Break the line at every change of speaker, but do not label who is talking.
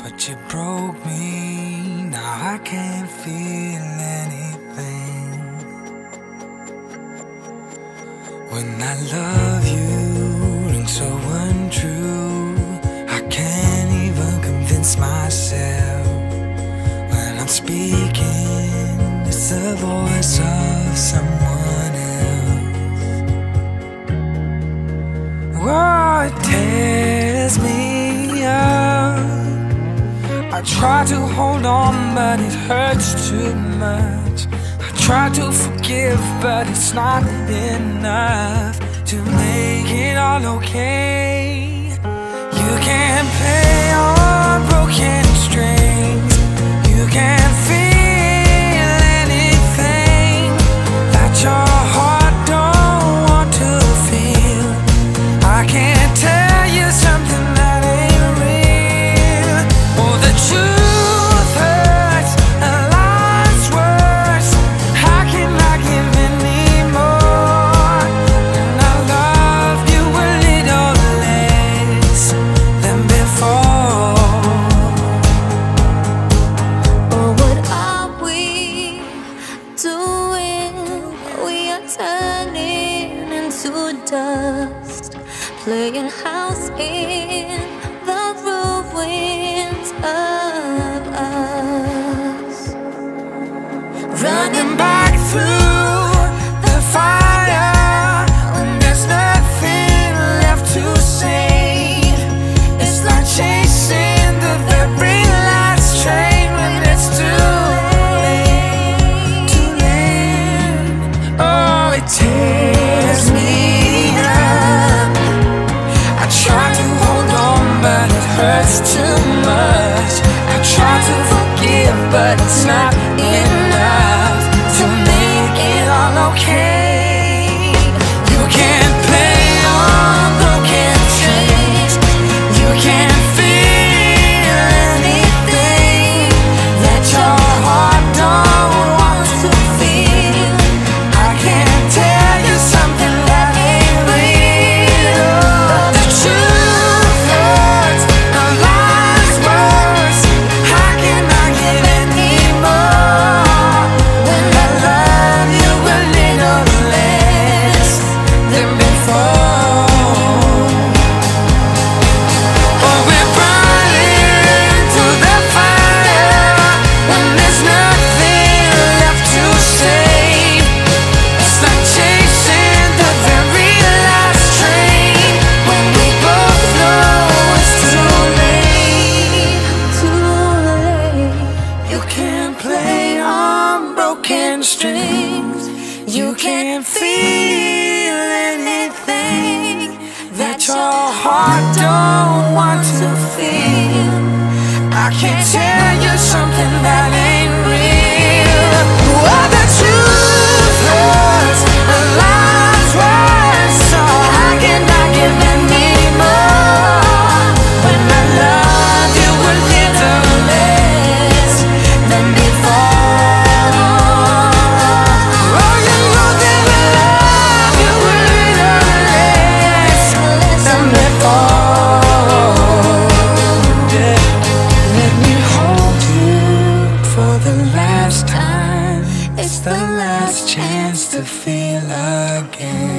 but you broke me. Now I can't feel anything. When I love you and so untrue, I can't even convince myself. When I'm speaking, it's the voice of someone else. Oh, it tears me up. I try to hold on, but it hurts too much. I try to forgive, but it's not enough to make it all okay. You can't play on broken strings. You can't feel anything that your heart don't want to feel. I can't tell you something that ain't real. Oh, the truth hurts and life's worse. How can I give anymore when I love you a little less than before?
Oh, what are we doing? We are turning into dust, playing house in the ruins of us,
Running back through the fire when there's nothing left to save. It's like chasing the very last train when it's too late, too late. Oh, it tears me up. I try to hold on, but it hurts too much. I try to forgive, but it's not enough to make it all okay. You can't play on broken strings. You can't feel anything that your heart don't want to feel. I can't tell you something that ain't real. The truth hurts and life's worse. How can I give anymore when I love you a little less than before? Oh, we're burning through the fire when there's nothing left to save. It's like chasing the very last train when we both know it's too late.
too late.
You can't play on broken strings. You can't feel anything that your heart don't want to feel. I can't tell you something that ain't real. Oh, the truth hurts and life's worse. So how can I give anymore when I love you a little less than before? Oh, you know that I love you a little less than before. Yeah. Let me hold you for the last time. It's the last chance to feel again.